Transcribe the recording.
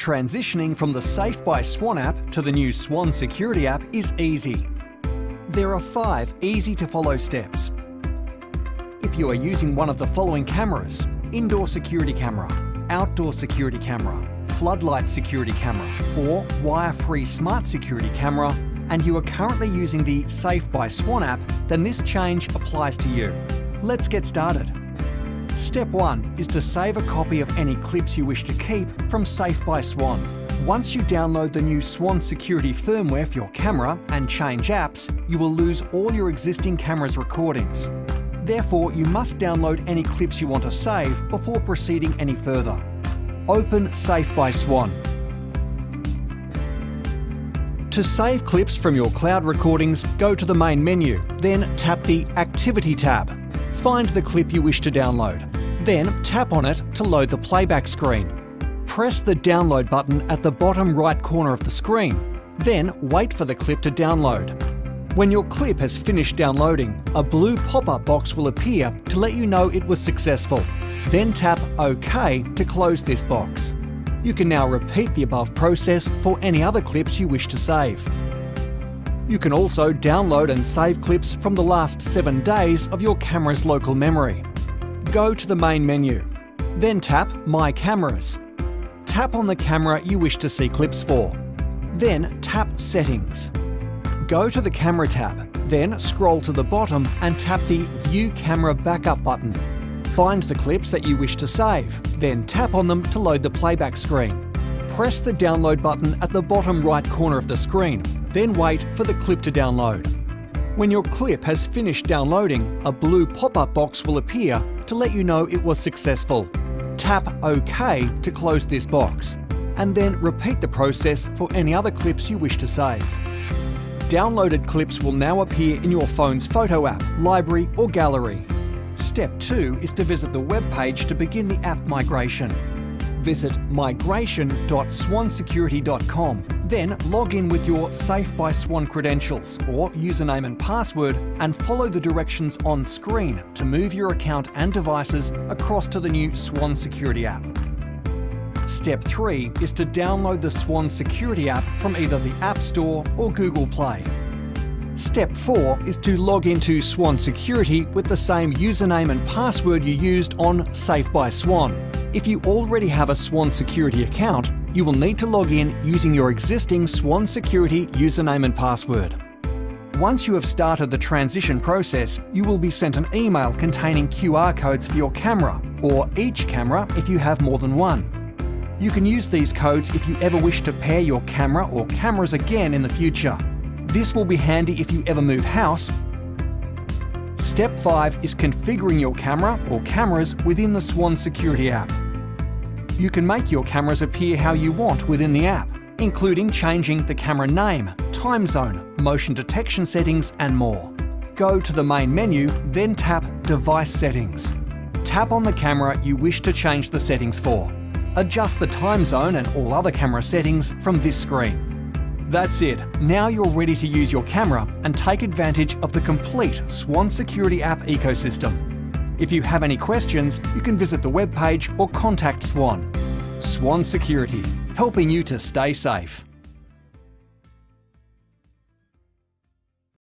Transitioning from the Safe by Swann app to the new Swann Security app is easy. There are 5 easy-to-follow steps. If you are using one of the following cameras: indoor security camera, outdoor security camera, floodlight security camera, or wire-free smart security camera, and you are currently using the Safe by Swann app, then this change applies to you. Let's get started. Step 1 is to save a copy of any clips you wish to keep from Safe by Swann. Once you download the new Swann Security firmware for your camera and change apps, you will lose all your existing camera's recordings. Therefore, you must download any clips you want to save before proceeding any further. Open Safe by Swann. To save clips from your cloud recordings, go to the main menu, then tap the Activity tab. Find the clip you wish to download. Then tap on it to load the playback screen. Press the download button at the bottom right corner of the screen. Then wait for the clip to download. When your clip has finished downloading, a blue pop-up box will appear to let you know it was successful. Then tap OK to close this box. You can now repeat the above process for any other clips you wish to save. You can also download and save clips from the last 7 days of your camera's local memory. Go to the main menu. Then tap My Cameras. Tap on the camera you wish to see clips for. Then tap Settings. Go to the Camera tab. Then scroll to the bottom and tap the View Camera Backup button. Find the clips that you wish to save. Then tap on them to load the playback screen. Press the download button at the bottom right corner of the screen. Then wait for the clip to download. When your clip has finished downloading, a blue pop-up box will appear to let you know it was successful. Tap OK to close this box, and then repeat the process for any other clips you wish to save. Downloaded clips will now appear in your phone's photo app, library or gallery. Step 2 is to visit the web page to begin the app migration. Visit migration.swannsecurity.com. Then log in with your Safe by Swann credentials or username and password and follow the directions on screen to move your account and devices across to the new Swann Security app. Step 3 is to download the Swann Security app from either the App Store or Google Play. Step 4 is to log into Swann Security with the same username and password you used on Safe by Swann. If you already have a Swann Security account, you will need to log in using your existing Swann Security username and password. Once you have started the transition process, you will be sent an email containing QR codes for your camera, or each camera if you have more than one. You can use these codes if you ever wish to pair your camera or cameras again in the future. This will be handy if you ever move house. Step 5 is configuring your camera or cameras within the Swann Security app. You can make your cameras appear how you want within the app, including changing the camera name, time zone, motion detection settings, and more. Go to the main menu, then tap Device Settings. Tap on the camera you wish to change the settings for. Adjust the time zone and all other camera settings from this screen. That's it. Now you're ready to use your camera and take advantage of the complete Swann Security app ecosystem. If you have any questions, you can visit the webpage or contact Swann. Swann Security, helping you to stay safe.